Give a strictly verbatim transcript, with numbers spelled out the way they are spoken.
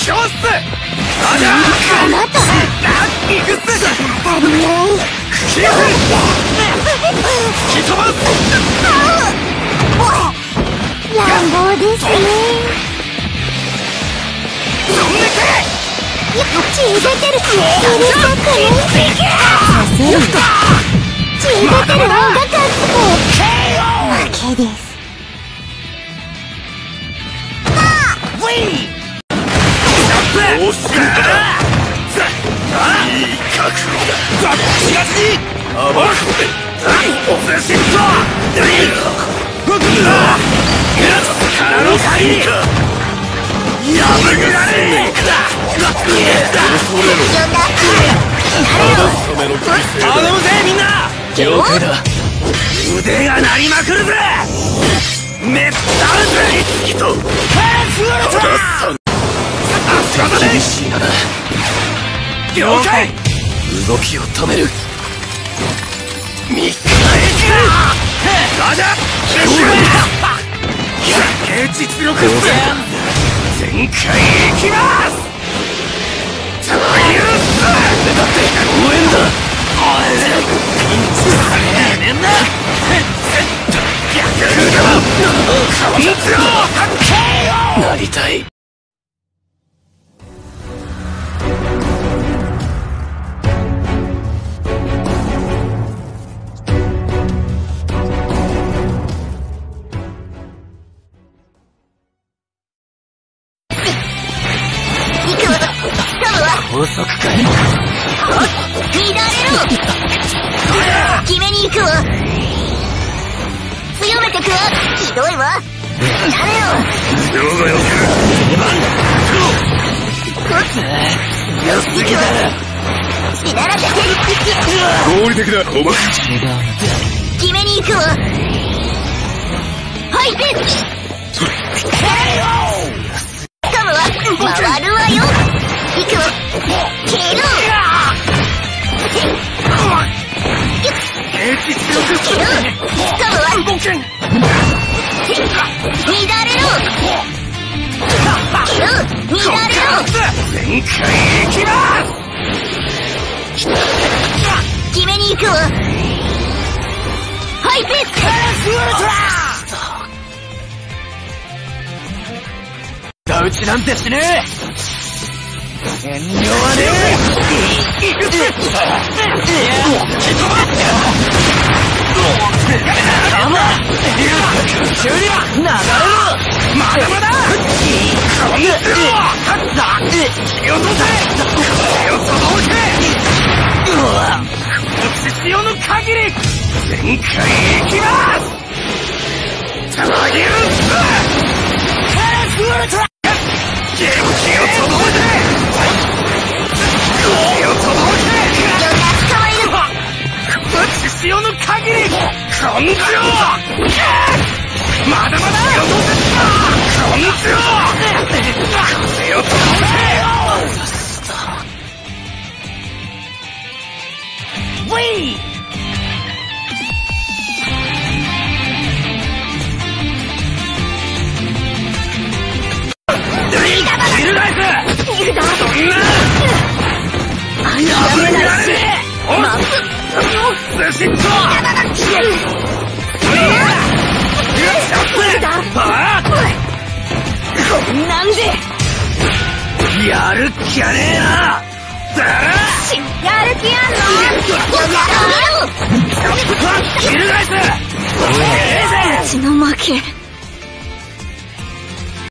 勝っす。あらあなた行くっす。足りない消え吹き飛ばす。 乱暴ですね。 飛んでけ。 血出てる。うるさくね。させる。血出てる方が勝つ。負けです。 どうするんだ。いい覚悟だ。東に暴こでオフシット。力の限り破められねえか。頼むぜみんな。了解だ。腕が鳴りまくるぜ。めったるぜ。いつきと厳しいな。了解。動きを止める。見返しだ。ラジャー実力っす。全開いきます。さあ許す。だって応援だ。ピンチされねえんだ。逆だ。カウントをなりたい。遅くかい。乱れろ。決めに行くわ。強めてくわ。ひどいわ。乱れろ。両がよく出番だ。強すぎだ。しならせて。合理的だ。おま決めに行くわ。はいペース。つかむわ。回るわよ。行くわ。蹴る。平気強く蹴る。掴むわ。乱れろ。蹴る。乱れろ。全開いきます。決めに行くわ。ハイペース。ダウチなんてしねえ。遠慮はねえ。いくぜ。終了。流れろ。まだまだ。こんにちは。気を落とせ。気をそばおけ。この必要の限り全開いきます。さあげるっす。気をそばおけ。潮の限り根性。まだまだ根性。風を飛ばせ。ウィー翻す。そんなやめないし。スシット。なんでやる気やねえな。やる気やんの。翻す。うちの負け。